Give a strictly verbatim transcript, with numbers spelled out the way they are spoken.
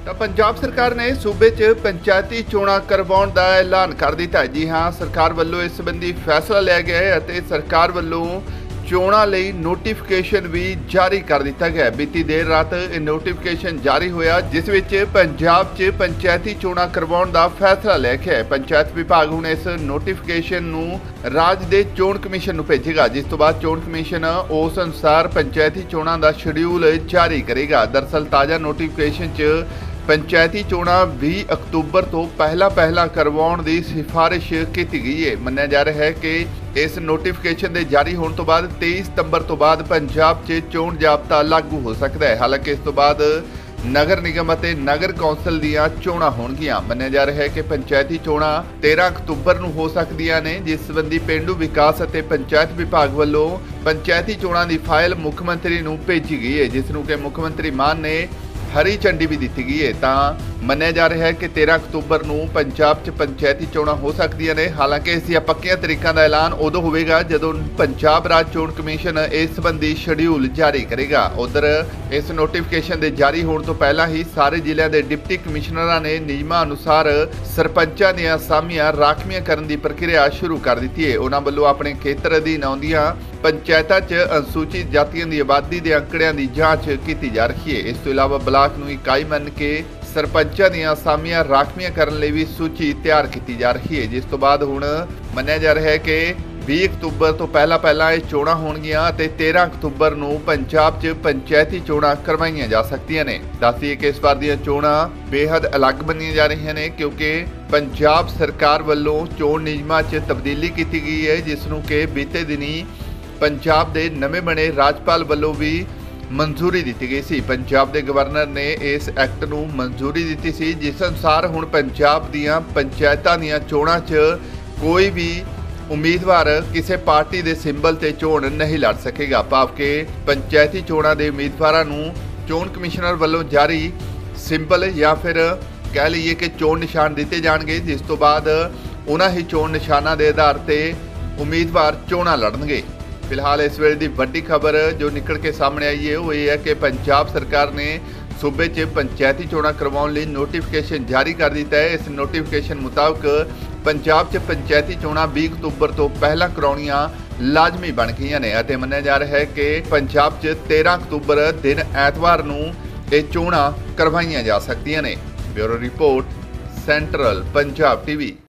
ਤਾਂ ਪੰਜਾਬ ਸਰਕਾਰ ਨੇ ਸੂਬੇ 'ਚ ਪੰਚਾਇਤੀ ਚੋਣਾਂ ਕਰਵਾਉਣ ਦਾ ਐਲਾਨ ਕਰ ਦਿੱਤਾ। ਜੀ ਹਾਂ, ਸਰਕਾਰ ਵੱਲੋਂ ਇਸ ਸੰਬੰਧੀ ਫੈਸਲਾ ਲਿਆ ਗਿਆ ਹੈ ਅਤੇ ਸਰਕਾਰ ਵੱਲੋਂ ਚੋਣਾਂ ਲਈ ਨੋਟੀਫਿਕੇਸ਼ਨ ਵੀ ਜਾਰੀ ਕਰ ਦਿੱਤਾ ਗਿਆ। ਬੀਤੀ ਦੇਰ ਰਾਤ ਇਹ ਨੋਟੀਫਿਕੇਸ਼ਨ ਜਾਰੀ ਹੋਇਆ, ਜਿਸ ਵਿੱਚ ਪੰਜਾਬ 'ਚ ਪੰਚਾਇਤੀ ਚੋਣਾਂ ਕਰਵਾਉਣ ਦਾ ਫੈਸਲਾ ਲਿਆ ਗਿਆ ਹੈ। ਪੰਚਾਇਤ ਵਿਭਾਗ ਹੁਣ ਇਸ ਨੋਟੀਫਿਕੇਸ਼ਨ ਨੂੰ ਰਾਜ ਦੇ ਚੋਣ ਕਮਿਸ਼ਨ ਨੂੰ ਭੇਜੇਗਾ, ਜਿਸ ਤੋਂ ਬਾਅਦ ਚੋਣ ਕਮਿਸ਼ਨ ਉਸ ਅਨੁਸਾਰ ਪੰਚਾਇਤੀ ਚੋਣਾਂ ਦਾ ਸ਼ਡਿਊਲ ਜਾਰੀ ਕਰੇਗਾ। ਦਰਅਸਲ ਤਾਜ਼ਾ ਨੋਟੀਫਿਕੇਸ਼ਨ 'ਚ ਪੰਚਾਇਤੀ ਚੋਣਾਂ ਵੀਹ ਅਕਤੂਬਰ ਤੋਂ ਪਹਿਲਾਂ ਪਹਿਲਾਂ ਕਰਵਾਉਣ ਦੀ ਸਿਫਾਰਿਸ਼ ਕੀਤੀ ਗਈ ਹੈ। ਮੰਨਿਆ ਜਾ ਰਿਹਾ ਹੈ ਕਿ ਇਸ ਨੋਟੀਫਿਕੇਸ਼ਨ ਦੇ ਜਾਰੀ ਹੋਣ ਤੋਂ ਬਾਅਦ ਤੇਈ ਸਤੰਬਰ ਤੋਂ ਬਾਅਦ ਪੰਜਾਬ 'ਚ ਚੋਣ ਜ਼ਾਬਤਾ ਲਾਗੂ ਹੋ ਸਕਦਾ ਹੈ। ਹਾਲਾਂਕਿ ਇਸ ਤੋਂ ਬਾਅਦ ਨਗਰ ਨਿਗਮ ਅਤੇ ਨਗਰ ਕੌਂਸਲ ਦੀਆਂ ਚੋਣਾਂ ਹੋਣਗੀਆਂ। ਮੰਨਿਆ ਜਾ ਰਿਹਾ ਹੈ ਕਿ ਪੰਚਾਇਤੀ ਚੋਣਾਂ ਤੇਰਾਂ ਅਕਤੂਬਰ ਨੂੰ ਹੋ ਸਕਦੀਆਂ ਨੇ, ਜਿਸ ਸੰਬੰਧੀ ਪੇਂਡੂ ਵਿਕਾਸ ਅਤੇ ਪੰਚਾਇਤ ਵਿਭਾਗ ਵੱਲੋਂ ਪੰਚਾਇਤੀ ਚੋਣਾਂ ਦੀ ਫਾਈਲ ਮੁੱਖ ਮੰਤਰੀ ਨੂੰ ਭੇਜੀ ਗਈ ਹੈ, ਜਿਸ ਨੂੰ ਕਿ ਮੁੱਖ ਮੰਤਰੀ ਮਾਨ ਨੇ ਹਰੀ ਝੰਡੀ ਵੀ ਦਿੱਤੀ ਗਈ ਹੈ। ਤਾਂ ਮੰਨਿਆ ਜਾ ਰਿਹਾ ਹੈ ਕਿ ਤੇਰਾਂ ਅਕਤੂਬਰ ਨੂੰ ਪੰਜਾਬ 'ਚ ਪੰਚਾਇਤੀ ਚੋਣਾਂ ਹੋ ਸਕਦੀਆਂ ਨੇ। ਹਾਲਾਂਕਿ ਇਸ ਦੀਆਂ ਪੱਕੀਆਂ ਤਰੀਕਾਂ ਦਾ ਐਲਾਨ ਉਦੋਂ ਹੋਵੇਗਾ ਜਦੋਂ ਪੰਜਾਬ ਰਾਜ ਚੋਣ ਕਮਿਸ਼ਨ ਇਸ ਸੰਬੰਧੀ ਸ਼ਡਿਊਲ ਜਾਰੀ ਕਰੇਗਾ। ਉਧਰ ਇਸ ਨੋਟੀਫਿਕੇਸ਼ਨ ਦੇ ਜਾਰੀ ਹੋਣ ਤੋਂ ਪਹਿਲਾਂ ਹੀ ਸਾਰੇ ਜ਼ਿਲ੍ਹਿਆਂ ਦੇ ਡਿਪਟੀ ਕਮਿਸ਼ਨਰਾਂ ਨੇ ਨਿਯਮਾਂ ਅਨੁਸਾਰ ਸਰਪੰਚਾਂ ਦੀਆਂ ਅਸਾਮੀਆਂ ਰਾਖਵੀਆਂ ਕਰਨ ਦੀ ਪ੍ਰਕਿਰਿਆ ਸ਼ੁਰੂ ਕਰ ਦਿੱਤੀ ਹੈ। ਉਹਨਾਂ ਵੱਲੋਂ ਆਪਣੇ ਖੇਤਰ ਅਧੀਨ ਆਉਂਦੀਆਂ ਪੰਚਾਇਤਾਂ 'ਚ ਅਨੁਸੂਚਿਤ ਜਾਤੀਆਂ ਦੀ ਆਬਾਦੀ ਦੇ ਅੰਕੜਿਆਂ ਦੀ ਜਾਂਚ ਕੀਤੀ ਜਾ ਰਹੀ ਹੈ। ਇਸ ਤੋਂ ਇਲਾਵਾ ਬਲਾਕ ਨੂੰ ਇਕਾਈ ਮੰਨ ਕੇ ਸਰਪੰਚਾਂ ਦੀਆਂ ਅਸਾਮੀਆਂ ਰਾਖਵੀਆਂ ਕਰਨ ਲਈ ਵੀ ਸੂਚੀ ਤਿਆਰ ਕੀਤੀ ਜਾ ਰਹੀ ਹੈ, ਜਿਸ ਤੋਂ ਬਾਅਦ ਹੁਣ ਮੰਨਿਆ ਜਾ ਰਿਹਾ ਹੈ ਕਿ ਵੀਹ ਅਕਤੂਬਰ ਤੋਂ ਪਹਿਲਾਂ ਪਹਿਲਾਂ ਇਹ ਚੋਣਾਂ ਹੋਣਗੀਆਂ ਅਤੇ ਤੇਰਾਂ ਅਕਤੂਬਰ ਨੂੰ ਪੰਜਾਬ 'ਚ ਪੰਚਾਇਤੀ ਚੋਣਾਂ ਕਰਵਾਈਆਂ ਜਾ ਸਕਦੀਆਂ ਨੇ। ਦੱਸਦੀਏ ਕਿ ਇਸ ਵਾਰ ਦੀਆਂ ਚੋਣਾਂ ਬੇहद ਅਲੱਗ ਮੰਨੀਆਂ ਜਾ ਰਹੀਆਂ ਨੇ, ਕਿਉਂਕਿ ਪੰਜਾਬ ਸਰਕਾਰ ਵੱਲੋਂ ਚੋਣ ਨਿਯਮਾਂ 'ਚ ਤਬਦੀਲੀ ਕੀਤੀ ਗਈ ਹੈ, ਜਿਸ ਨੂੰ ਕਿ ਬੀਤੇ ਦਿਨੀ ਪੰਜਾਬ ਦੇ ਨਵੇਂ ਬਣੇ ਰਾਜਪਾਲ ਵੱਲੋਂ ਵੀ ਮਨਜ਼ੂਰੀ ਦਿੱਤੀ ਗਈ ਸੀ। ਪੰਜਾਬ ਦੇ ਗਵਰਨਰ ਨੇ ਇਸ ਐਕਟ ਨੂੰ ਮਨਜ਼ੂਰੀ ਦਿੱਤੀ ਸੀ, ਜਿਸ ਅਨੁਸਾਰ ਹੁਣ ਪੰਜਾਬ ਦੀਆਂ ਪੰਚਾਇਤਾਂ ਦੀਆਂ ਚੋਣਾਂ 'ਚ ਕੋਈ ਵੀ ਉਮੀਦਵਾਰ ਕਿਸੇ ਪਾਰਟੀ ਦੇ ਸਿੰਬਲ ਤੇ ਚੋਣ ਨਹੀਂ ਲੜ ਸਕੇਗਾ। ਭਾਵ ਕਿ ਪੰਚਾਇਤੀ ਚੋਣਾਂ ਦੇ ਉਮੀਦਵਾਰਾਂ ਨੂੰ ਚੋਣ ਕਮਿਸ਼ਨਰ ਵੱਲੋਂ ਜਾਰੀ ਸਿੰਬਲ ਜਾਂ ਫਿਰ ਕਹਿ ਲਈਏ ਕਿ ਚੋਣ ਨਿਸ਼ਾਨ ਦਿੱਤੇ ਜਾਣਗੇ, ਜਿਸ ਤੋਂ ਬਾਅਦ ਉਹਨਾਂ ਹੀ ਚੋਣ ਨਿਸ਼ਾਨਾਂ ਦੇ ਆਧਾਰ ਤੇ ਉਮੀਦਵਾਰ ਚੋਣਾਂ ਲੜਨਗੇ। ਫਿਲਹਾਲ ਇਸ ਵੇਲੇ ਦੀ ਵੱਡੀ ਖਬਰ ਜੋ ਨਿਕਲ ਕੇ ਸਾਹਮਣੇ ਆਈ ਹੈ ਉਹ ਇਹ ਹੈ ਕਿ ਪੰਜਾਬ ਸਰਕਾਰ ਨੇ ਸੂਬੇ 'ਚ ਪੰਚਾਇਤੀ ਚੋਣਾਂ ਕਰਵਾਉਣ ਲਈ ਨੋਟੀਫਿਕੇਸ਼ਨ ਜਾਰੀ ਕਰ ਦਿੱਤਾ ਹੈ। ਇਸ ਨੋਟੀਫਿਕੇਸ਼ਨ ਮੁਤਾਬਕ ਪੰਜਾਬ 'ਚ ਪੰਚਾਇਤੀ ਚੋਣਾਂ ਵੀਹ ਅਕਤੂਬਰ ਤੋਂ ਪਹਿਲਾਂ ਕਰਾਉਣੀਆਂ ਲਾਜ਼ਮੀ ਬਣ ਗਈਆਂ ਨੇ ਅਤੇ ਮੰਨਿਆ ਜਾ ਰਿਹਾ ਹੈ ਕਿ ਪੰਜਾਬ 'ਚ ਤੇਰਾਂ ਅਕਤੂਬਰ ਦਿਨ ਐਤਵਾਰ ਨੂੰ ਇਹ ਚੋਣਾਂ ਕਰਵਾਈਆਂ ਜਾ ਸਕਦੀਆਂ ਨੇ। Bureau report, central Punjab TV.